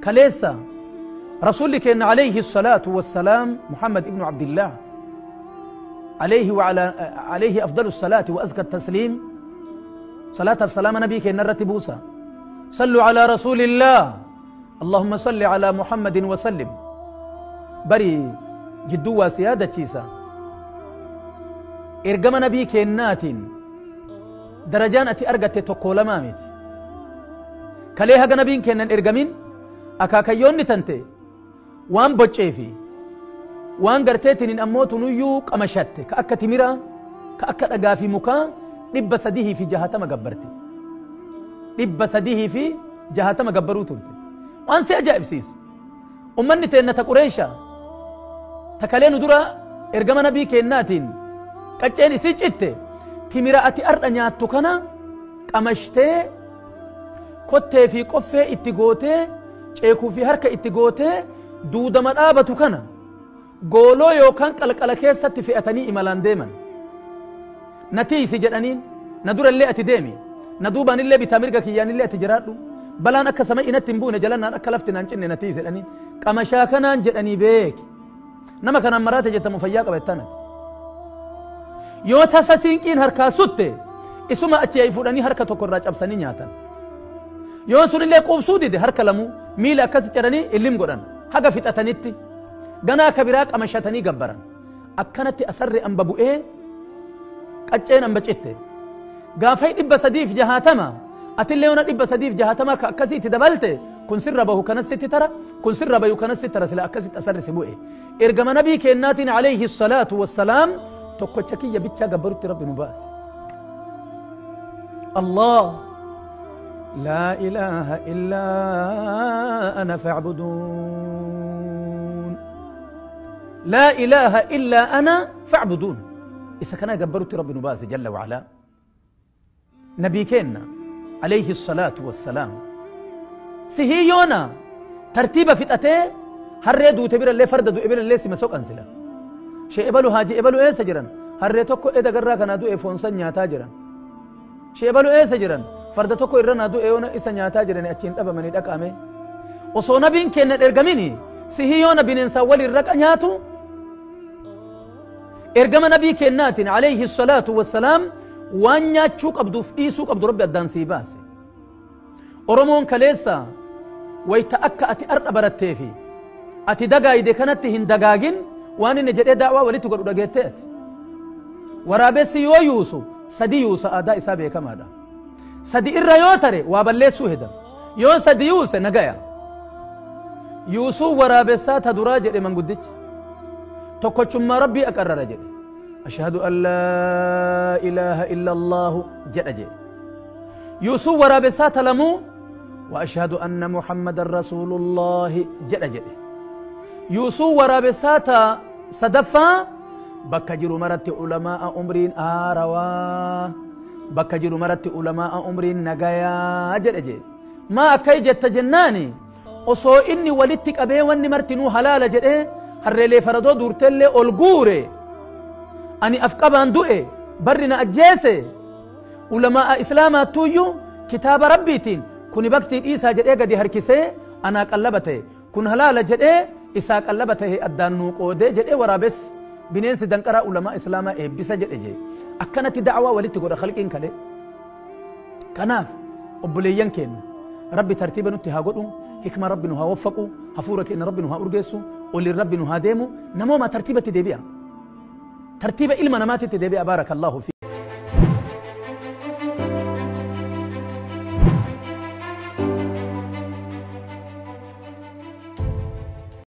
كليسا رسولك إن عليه الصلاة والسلام محمد ابن عبد الله عليه أفضل الصلاة وأزكى التسليم صلاة السلام نبيك إن الرتبوسا صلوا على رسول الله اللهم صل على محمد وسلم بري جدوا سيادة تشيسا إرقم نبيك إنات درجان أتي أرقت تقول مامت كليها نبيك إن إرقمين أكاكيون تنتي وان بوچيفي وان غرتيتين إن أموت نيو قمشت كأكا تمرا كأكا أقافي مكا لب سديه في جهتما قبرتي لب سديه في جهتما قبرو ترتي وان سيأجائب سيس أمني تينة قريشا تكالين درا إرقم نبي كيناتين كأجيني سيجئت تمرا أتي أرد نياتو كنا قمشتي كوتي في قفة اتقوتي ceekuu fi harka itti gootee duudama dhaabatu kana gooloo yookaan qalqala keessatti fe'atanii imalaan deeman natiisi jedhaniin na durallee ati deemi na duubaanillee bitaa mirga kiyyaanillee ati jiraadhu balaan akka sama inatti hin buune jalannaan akka lafti naan cinne natiisi jedhaniin qamashaa kanaan jedhanii beeki nama kanaan maraate jettamu fayyaa qabattanati yoo tasa siinqiin harkaa sutte isuma achi ay fuudhanii harka tokko irraa cabsanii nyaatan yoo sunillee quubsuu dide harka lamuu miila akkas jedhanii illim godhan haga fixatanitti ganaa kabiraa qamashatanii gabbaran akkanatti asarri amba bu'ee qacceen amba citte gaafay 360 atillee yoona 360 ka akkasii itti dabalte kun sirra bahu kanasitti tara kun sirra bayu kanasitti tara sila akkasitti asarri si bu'e ergama nabii keennaatiin alayhi salaatu wassalaam tokkocha kiyya bichaa gabbarutti rabbi nu baase Allah لا إله إلا أنا فاعبدون لا إله إلا أنا فاعبدون إذا كان جبرت رب نباز جل وعلا نبي كنا عليه الصلاة والسلام سهيونا ترتيب فتأتي هرّدوا تبير اللي فردوا إبن اللي سمسوك أنسلا شيء إبلو هاجي إبلو إيه سجرا هرّتوكو إذا قرّا كان دو إفونسان تاجرا شيء إبلو إيه سجرا farda tokko irra naadu eeyona isa nyaataa jirani achiin dhabamanii dhaqame osoo nabiin kenna ergamini sihiyoona bineensa wal irra nyaatu ergama nabii kennaatiin alayhi salaatu wassalaam waan nyaachuu qabduuf dhiisuu qabdu rabbi addaan sii baase oromoon kaleessa wayta akka ati ardha baratteefi ati dagaayide kanatti hin dagaagin waan inni jedhee daawaa walitti godhu dhageettee ati waraabessi yoo yuusu sadi yuusa aadaa isaa beekamaadha sadi irra yoo tare waa balleessuu hedan yoo sadi yuuse nagaya yuusuu waraabessaa ta duraa jedhe manguddichi tokkochummaa rabbii aqarrara jedhe ashhadu an laa ilaaha illa allaahu jedha jedhe yuusuu waraabessaa ta lamuu wa ashhadu anna muhammadan rasuulullaahi jedha jedhe yuusuu waraabessaa ta sadaffaa bakka jiru maratti ulamaa'a umriin aarawaa bakka jiru maratti ulamaa umriin nagayaa jedhe jedhe maa akkay jetta jennaani osoo inni walitti qabee wanni martinuu halaala jedhe harreelee faradoo duurtellee ol guure ani afqabaan du'e barri na ajjeese ulamaa islaamaa tuyyu kitaaba rabbiitiin kuni baktii dhiisaa jedhee gadi harkisee anaa qallabate kun halaala jedhee isaa qallabate addaan nuu qoodee jedhee waraabes bineensi danqaraa ulamaa islaamaa eebbisa jedhe jedhe akkanatti da'waa walitti godha khalqiin kale kanaaf obboleeyyan keenya rabbi tartiiba nutti haa godhu hikma rabbi nu haa waffaqu hafuura keenya rabbi nu haa urgeessu olin rabbi nu haa deemu namooma tartiibatti deebi'a tartiiba ilma namaatitti deebi'a baarakallahu fi